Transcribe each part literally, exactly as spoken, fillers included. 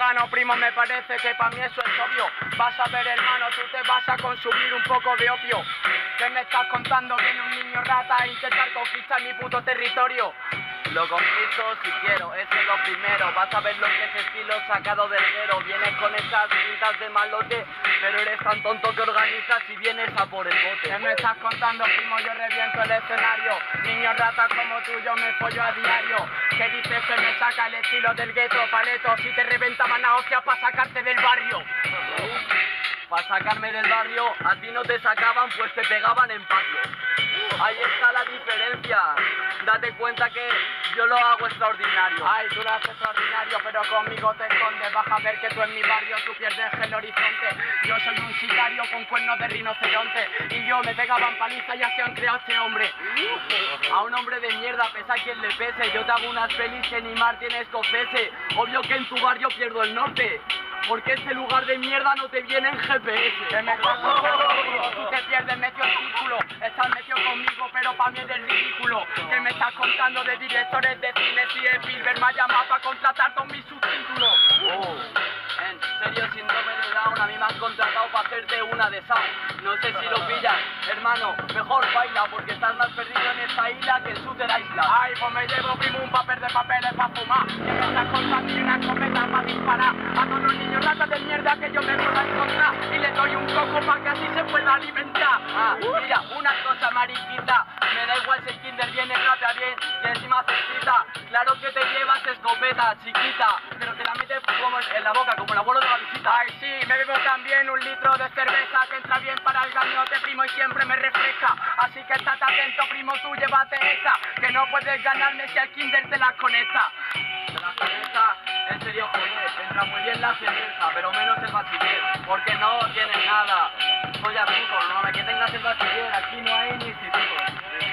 gano, primo, me parece que para mí eso es obvio. Vas a ver, hermano, tú te vas a consumir un poco de opio. ¿Qué me estás contando? Viene un niño rata a intentar conquistar mi puto territorio. Lo conquisto si quiero, eso es lo primero. Vas a ver lo que es estilo sacado del guero. Vienes con esas pintas de malote, pero eres tan tonto que organizas y vienes a por el bote. ¿Qué me estás contando, primo? Yo reviento el escenario. Niño rata como tú, yo me follo a diario. ¿Qué dices que me saca el estilo del gueto, paleto? Si te reventaban a hostias para sacarte del barrio. Para sacarme del barrio, a ti no te sacaban, pues te pegaban en patio. Ahí está la diferencia. Date cuenta que yo lo hago extraordinario. Ay, tú lo haces extraordinario, pero conmigo te escondes. Vas a ver que tú en mi barrio tú pierdes el horizonte. Yo soy un sicario con cuernos de rinoceronte. Y yo me pegaban paliza y así han creado este hombre. A un hombre de mierda, pesa quien le pese. Yo te hago unas pelis que ni mar tienes confese. Obvio que en tu barrio pierdo el norte, porque este lugar de mierda no te viene en G P S. Que me estás contando, tú te pierdes medio círculo. Estás metido conmigo, pero pa' mí eres ridículo. Que me estás contando de directores de cine y Spielberg me ha llamado para contratar con mis subtítulos. Oh, en serio, síndrome de Down, a mí me han contratado para hacerte una de sound. No sé si lo pillas, hermano, mejor baila, porque estás más perdido en esta isla que en Shooter Island. Ay, pues me llevo, primo, un papel de papeles pa' fumar. Que me estás contando y una escopeta pa' disparar a todos los niños ratas de mierda que yo me pueda encontrar. Y le doy un coco pa' que así se pueda alimentar. Ah, mira, una cosa, mariquita, me da igual si el kinder viene, rapea bien y encima se excita. Claro que te llevas escopeta, chiquita, pero te la metes como en la boca, como el abuelo de la visita. Ay, sí, me bebo también un litro de cerveza que entra bien para el gañote, primo, y siempre me refresca. Así que estate atento, primo, tú llévate esta, que no puedes ganarme si el kinder te las conecta. Te las conecta, en serio, joder, entra muy bien la cerveza, pero menos el bachiller, porque no tienes nada. Soy adulto, no me que tengas el bachiller, aquí no hay ni institutos.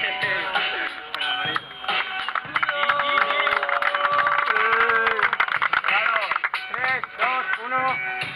tres, dos, uno.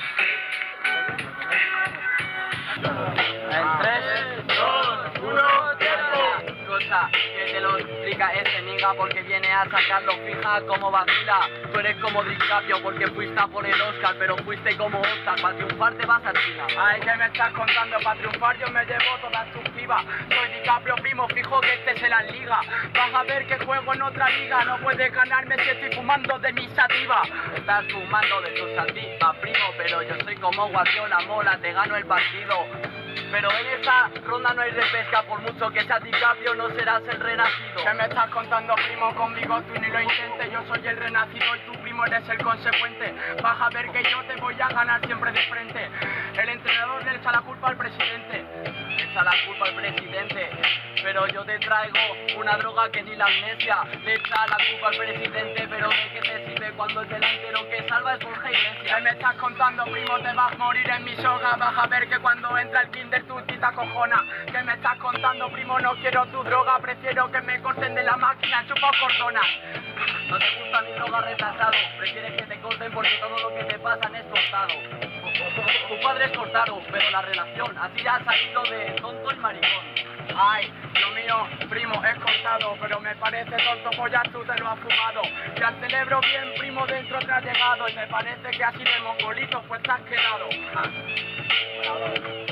En tres, dos, uno, tiempo. Cosa que te lo explica este ninga, porque viene a sacarlo fija como vacila. Tú eres como DiCaprio porque fuiste a por el Oscar, pero fuiste como Oscar, para triunfar te vas a China. Ay, ¿qué me estás contando? Para triunfar yo me llevo todas tus pibas. Soy DiCaprio, primo, fijo que este se las liga. Vas a ver que juego en otra liga, no puedes ganarme si estoy fumando de mi sativa. Estás fumando de tu sativa, primo, pero yo soy como Guardiola, mola, te gano el partido. Pero en esta ronda no hay repesca, por mucho que seas DiCaprio no serás el renacido. ¿Qué me estás contando, primo? Conmigo tú ni lo intentes, yo soy el renacido y tú, primo, eres el consecuente. Vas a ver que yo te voy a ganar siempre de frente. El entrenador le echa la culpa al presidente. Le echa la culpa al presidente, pero yo te traigo una droga que ni la amnesia. Le echa la culpa al presidente, pero ¿de qué te sirve cuando el delantero que salva es Borja Iglesias? ¿Qué me estás contando, primo? Te vas a morir en mi soga. Vas a ver que cuando entra el kinder tú te acojona. ¿Qué me estás contando, primo? No quiero tu droga, prefiero que me corten de la máquina, chupo cordonas. No te gusta mi droga, retrasado, prefieres que te corten porque todo lo que te pasan es cortado. Tu padre es cortado, pero la relación así ya ha salido de tonto y maricón. Ay, lo mío, primo, es cortado, pero me parece tonto, pues ya tú te lo has fumado. Y al cerebro bien, primo, dentro te ha llegado, y me parece que así de mongolito pues te has quedado. Ah. Bueno,